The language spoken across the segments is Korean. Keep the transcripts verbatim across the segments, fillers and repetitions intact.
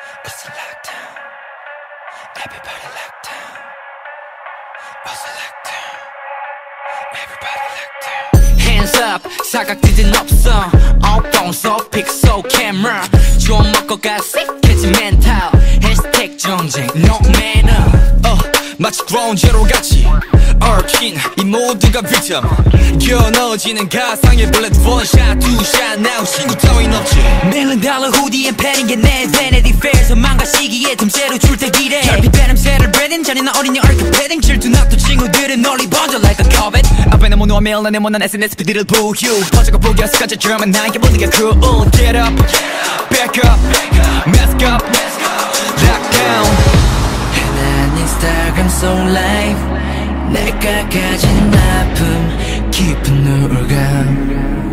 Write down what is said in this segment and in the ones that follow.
It's a lockdown. Everybody lockdown. It's a lockdown. Everybody lockdown. Hands up, 사각지대는 없어. 엉뚱서 픽소 camera. 좀 먹고 가 sick해진 멘탈. 해시태그 정쟁 no manner. 어, 마치 ground zero 같이 얽힌 이 모두가 victim. 겨눠지는 가상의 bullet one shot two shot now 신고 따윈 없지. 밀린 달러 후디에 패는 게 내 vanity fair. 소망과 시기에 틈새로 출퇴기래. 결핍 냄새를 breathing 잔인한 어린이 얼큰 패딩 질투났던 친구들은 널리 번져 like a covet. 앞에는 모노와 매일 내 못난 에스엔에스 피드를 보유. 퍼져가 보기였을까지 드라마 나에게 모두가 cool. Get up, back up, mask up, lock down. 난 인스타그램 속 라이브 내가 가진 아픔 깊은 우울감.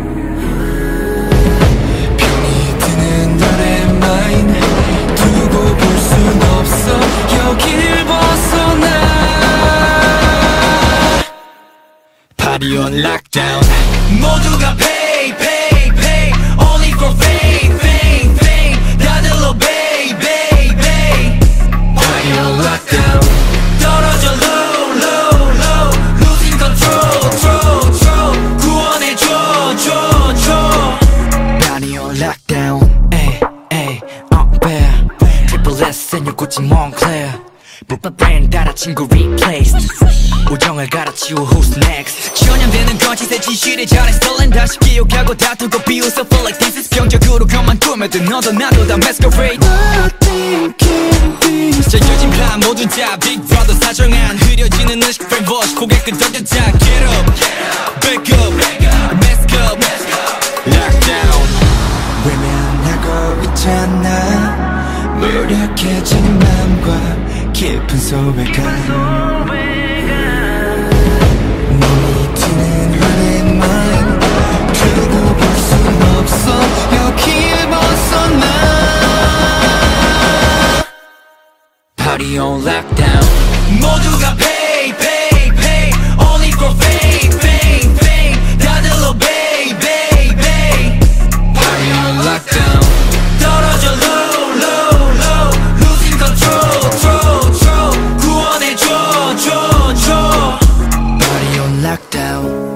병이 드는 너의 마인 두고 볼 순 없어 여길 벗어나. Party on lockdown. 모두가 pay pay pay only for fame fame fame. 다들로 pay pay pay. Party on lockdown. 떨어져 low low low losing control control control. 구원해줘 줘 줘. Party on lockdown. Ay ay unfair. Triple S and your Gucci Moncler. 브랜드 따라 친구 replaced. 우정을 갈아치워 who's next. 전염되는 거짓의 진실에 잘해 썰린 다시 기억하고 다투고 비웃어 feel like this is 병적으로 겉만 꾸며든 너도 나도 다 masquerade. 짜여진 plan 모든 자 big brother 사정한 흐려지는 의식 brainwash 고개 끄덕여 자 get up back up mask up lockdown. 외면하고 있잖아 무력해진 맘과 깊은 소외감. 몸이 튀는 너의 마음 두고 볼 순 없어 여길 벗어나. Party on lockdown. 모두가 pay pay pay only for fame fame fame. 다들로 pay pay pay. Party on lockdown. 떨어져 low low low losing control control control. 구원해줘 줘 줘. Party on lockdown.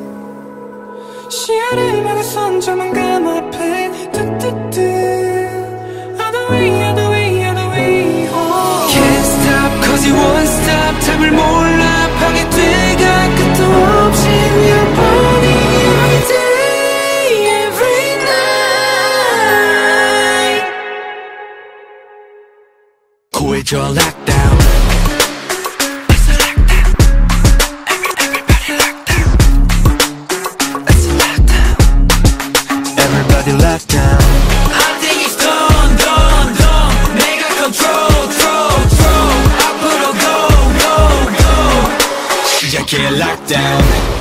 시야를 막아선 저만감 앞에 뚜뚜뚜 other way other way other way oh. Can't stop cause you won't stop. 답을 몰라 파괴돼가 끝도 없이 We are burning every day every night. 구해줘 lockdown. It's a lockdown. Every, everybody lockdown. It's a lockdown. Everybody lockdown. I think it's done done done. 내가 control control control. 앞으로 go go go. 시작해 lockdown.